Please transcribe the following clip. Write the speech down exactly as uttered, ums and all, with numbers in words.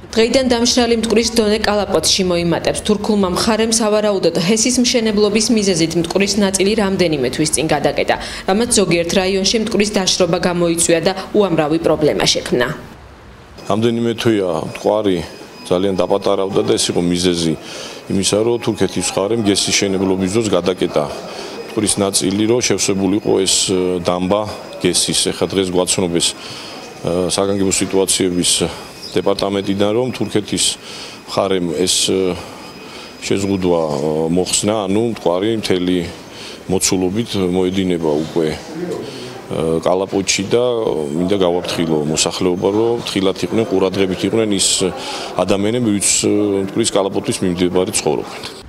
დღეიდან დამშრალი მტკვრის დონე კალაპოტში მოიმატებს. თურქულმა მხარემ სავარაუდოდ ჰესის მშენებლობის მიზეზით მტკვრის ნაწილი რამდენიმე თვის წინ გადაკეტა, რამაც ზოგიერთ რაიონში მტკვრის დაშრობა გამოიწვია და უამრავი პრობლემა შექმნა. რამდენიმე თვეა მტკვარი ძალიან დაპატარავდა და ეს იყო მიზეზი იმისა, რომ თურქეთის მხარემ გესის მშენებლობის დროს გადაკეტა მტკვრის ნაწილი, რომ შევსებულიყო ეს დამბა გესის. ეხლა დღეს გვაცნობეს საგანგებო სიტუაციების დეპარტამენტიდან, რომ თურქეთის მხარემ ეს შეზღუდვა მოხსნა, ანუ მტკვარი მთელი მოცულობით მოედინება უკვე კალაპოტში და მინდა გავაფრთხილო მოსახლეობა, რომ ფრთხილად იყვნენ, ყურადღებით იყვნენ ის ადამიანები, ვინც მტკვრის კალაპოტის მიმდებარე ცხოვრობენ.